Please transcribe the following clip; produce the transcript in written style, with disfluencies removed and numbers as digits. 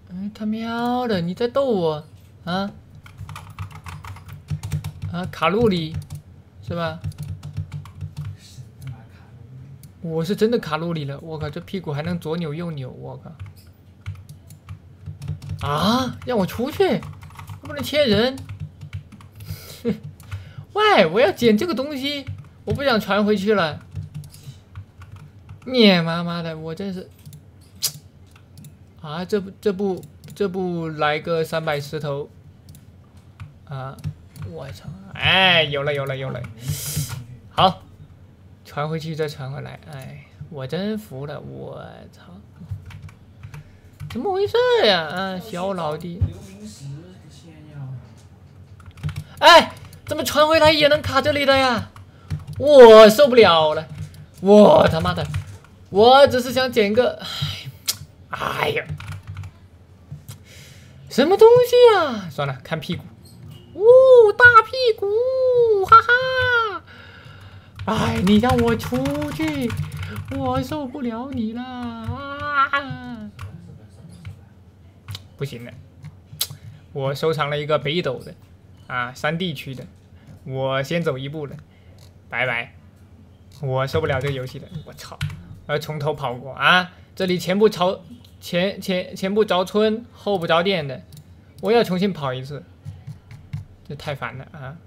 哎，他喵的，你在逗我啊？啊，卡路里是吧？我是真的卡路里了，我靠，这屁股还能左扭右扭，我靠！啊，让我出去，不能切人。喂，我要捡这个东西，我不想传回去了。你妈妈的，我真是啊！这不来个300石头啊！我操！哎，有了，好，传回去再传回来。哎，我真服了，我操！怎么回事呀？啊，小老弟！哎，怎么传回来也能卡这里的呀？我受不了了！我他妈的！我只是想捡个，哎呀，什么东西呀？算了，看屁股。大屁股，哈哈！哎，你让我出去，我受不了你了啊！不行了，我收藏了一个北斗的，啊，3D 区的，我先走一步了，拜拜！我受不了这个游戏了，我操！我要从头跑过啊！这里前不着村，后不着店的，我要重新跑一次，这太烦了啊！